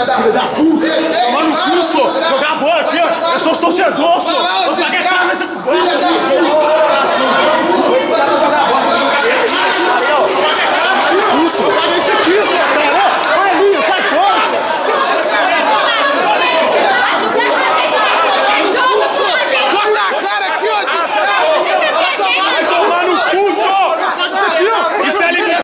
Filho da puta! Tomar no cu, só! Jogar a bola aqui, ó! É só os torcedores!